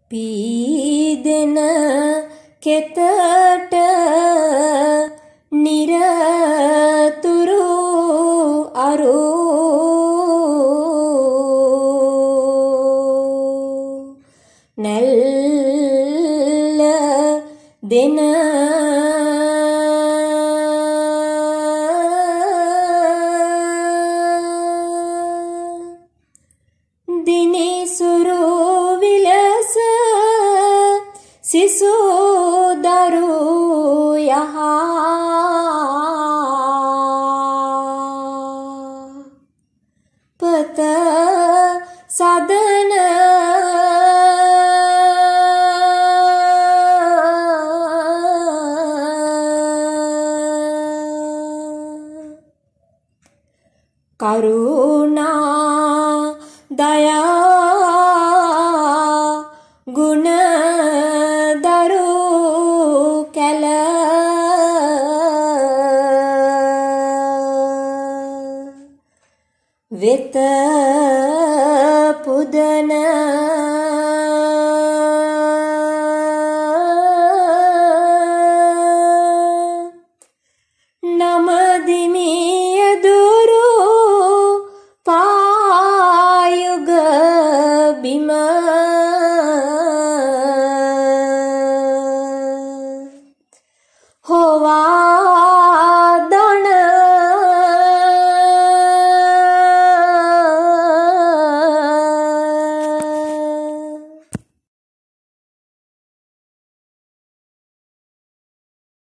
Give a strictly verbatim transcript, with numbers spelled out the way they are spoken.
පීදෙන කෙතට නිරතුරු අරු නැල්ල දෙන දිනිසුරු විලස සිසු දරු යහ පත සදන කරුණා දයා ගුණ දරු කැල වෙත පුදන